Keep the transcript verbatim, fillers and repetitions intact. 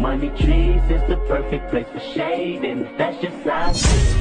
money trees is the perfect place for shade, and that's just how I see.